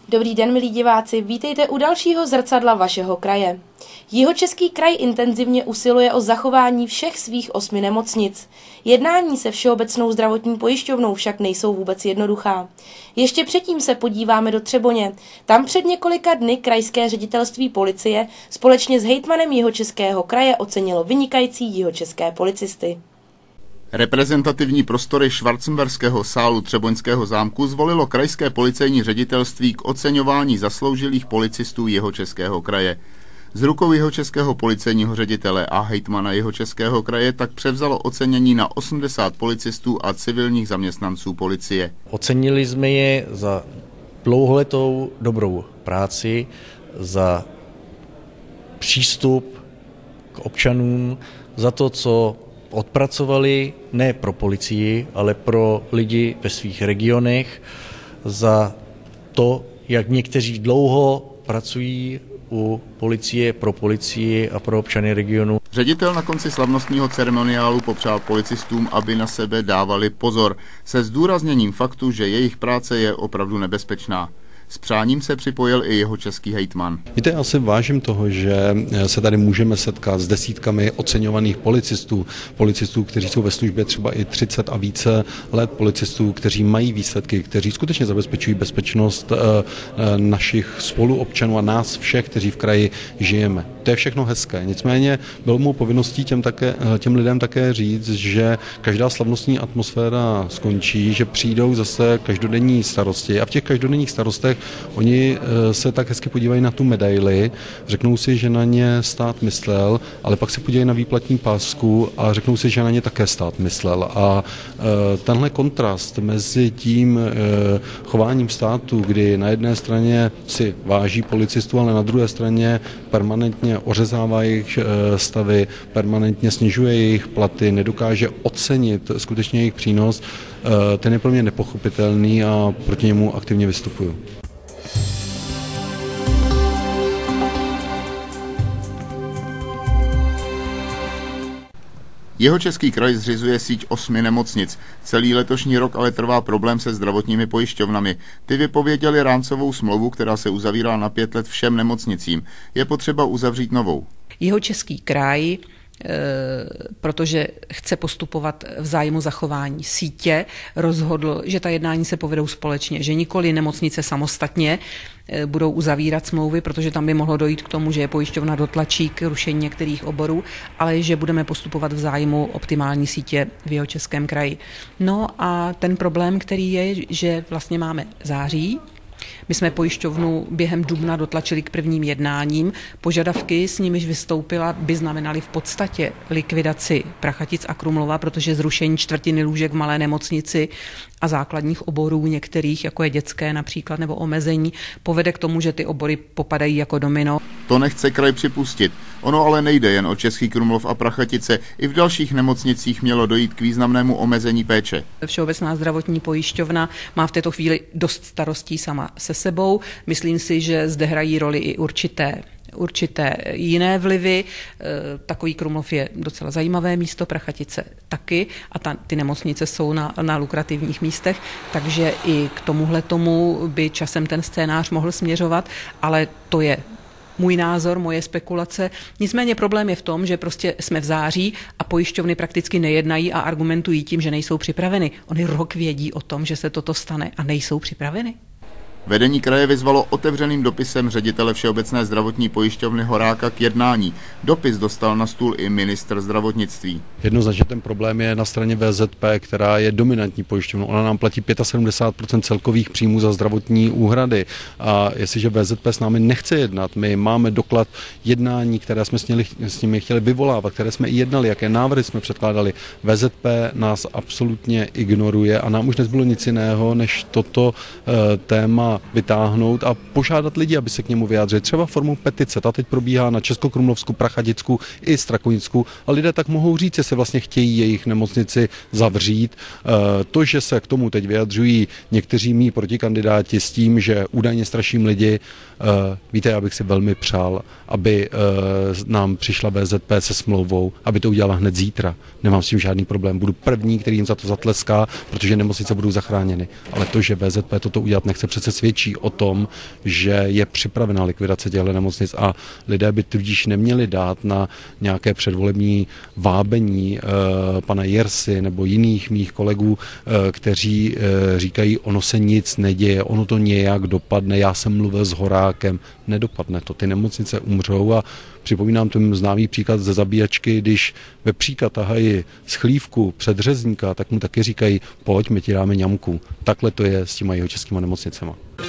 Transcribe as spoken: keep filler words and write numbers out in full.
Dobrý den, milí diváci, vítejte u dalšího zrcadla vašeho kraje. Jihočeský kraj intenzivně usiluje o zachování všech svých osmi nemocnic. Jednání se Všeobecnou zdravotní pojišťovnou však nejsou vůbec jednoduchá. Ještě předtím se podíváme do Třeboně. Tam před několika dny krajské ředitelství policie společně s hejtmanem Jihočeského kraje ocenilo vynikající jihočeské policisty. Reprezentativní prostory Schwarzenberského sálu Třeboňského zámku zvolilo krajské policejní ředitelství k oceňování zasloužilých policistů Jihočeského kraje. Z rukou Jihočeského policejního ředitele a hejtmana Jihočeského kraje tak převzalo ocenění na osmdesát policistů a civilních zaměstnanců policie. Ocenili jsme je za dlouholetou dobrou práci, za přístup k občanům, za to, co odpracovali ne pro policii, ale pro lidi ve svých regionech, za to, jak někteří dlouho pracují u policie, pro policii a pro občany regionu. Ředitel na konci slavnostního ceremoniálu popřál policistům, aby na sebe dávali pozor, se zdůrazněním faktu, že jejich práce je opravdu nebezpečná. S přáním se připojil i jihočeský hejtman. Víte, já si vážím toho, že se tady můžeme setkat s desítkami oceňovaných policistů, policistů, kteří jsou ve službě třeba i třicet a více let, policistů, kteří mají výsledky, kteří skutečně zabezpečují bezpečnost našich spoluobčanů a nás všech, kteří v kraji žijeme. To je všechno hezké. Nicméně bylo mou povinností těm, také, těm lidem také říct, že každá slavnostní atmosféra skončí, že přijdou zase každodenní starosti a v těch každodenních starostech oni se tak hezky podívají na tu medaili, řeknou si, že na ně stát myslel, ale pak se podívají na výplatní pásku a řeknou si, že na ně také stát myslel. A tenhle kontrast mezi tím chováním státu, kdy na jedné straně si váží policistů, ale na druhé straně permanentně ořezává jejich stavy, permanentně snižuje jejich platy, nedokáže ocenit skutečně jejich přínos, ten je pro mě nepochopitelný a proti němu aktivně vystupuju. Jihočeský kraj zřizuje síť osmi nemocnic. Celý letošní rok ale trvá problém se zdravotními pojišťovnami. Ty vypověděly rámcovou smlouvu, která se uzavírá na pět let všem nemocnicím. Je potřeba uzavřít novou. Jihočeský kraj, protože chce postupovat v zájmu zachování sítě, rozhodl, že ta jednání se povedou společně, že nikoli nemocnice samostatně budou uzavírat smlouvy, protože tam by mohlo dojít k tomu, že je pojišťovna dotlačí k rušení některých oborů, ale že budeme postupovat v zájmu optimální sítě v Jihočeském kraji. No a ten problém, který je, že vlastně máme září. My jsme pojišťovnu během dubna dotlačili k prvním jednáním. Požadavky, s nimiž vystoupila, by znamenaly v podstatě likvidaci Prachatic a Krumlova, protože zrušení čtvrtiny lůžek v malé nemocnici a základních oborů některých, jako je dětské například, nebo omezení, povede k tomu, že ty obory popadají jako domino. To nechce kraj připustit. Ono ale nejde jen o Český Krumlov a Prachatice. I v dalších nemocnicích mělo dojít k významnému omezení péče. Všeobecná zdravotní pojišťovna má v této chvíli dost starostí sama se sebou. Myslím si, že zde hrají roli i určité určité jiné vlivy. Takový Krumlov je docela zajímavé místo, Prachatice taky a ta, ty nemocnice jsou na, na lukrativních místech, takže i k tomuhle tomu by časem ten scénář mohl směřovat, ale to je můj názor, moje spekulace. Nicméně problém je v tom, že prostě jsme v září a pojišťovny prakticky nejednají a argumentují tím, že nejsou připraveny. Oni rok vědí o tom, že se toto stane a nejsou připraveny. Vedení kraje vyzvalo otevřeným dopisem ředitele Všeobecné zdravotní pojišťovny Horáka k jednání. Dopis dostal na stůl i ministr zdravotnictví. Jednoznačně ten problém je na straně V Z P, která je dominantní pojišťovnou. Ona nám platí sedmdesát pět procent celkových příjmů za zdravotní úhrady. A jestliže V Z P s námi nechce jednat, my máme doklad jednání, které jsme s, něli, s nimi chtěli vyvolávat, které jsme i jednali, jaké návrhy jsme předkládali. V Z P nás absolutně ignoruje a nám už nezbylo nic jiného, než toto e, téma vytáhnout a požádat lidi, aby se k němu vyjádřili. Třeba formou petice. Ta teď probíhá na Českokrumlovsku, Prachaticku i Strakonicku a lidé tak mohou říct, jestli vlastně chtějí jejich nemocnici zavřít. To, že se k tomu teď vyjadřují někteří mí protikandidáti s tím, že údajně straším lidi, víte, já bych si velmi přál, aby nám přišla V Z P se smlouvou, aby to udělala hned zítra. Nemám s tím žádný problém. Budu první, který jim za to zatleská, protože nemocnice budou zachráněny. Ale to, že V Z P toto udělat nechce, přece svědčí o tom, že je připravena likvidace těchto nemocnic a lidé by tudíž neměli dát na nějaké předvolební vábení eh, pana Jersy nebo jiných mých kolegů, eh, kteří eh, říkají, ono se nic neděje, ono to nějak dopadne, já jsem mluvil s Horákem. Nedopadne to, ty nemocnice umřou a připomínám ten známý příklad ze zabíjačky, když vepříka tahají z chlívku před řezníka, tak mu taky říkají, pojď, my ti dáme ňamku. Takhle to je s těma jihočeskýma nemocnicema.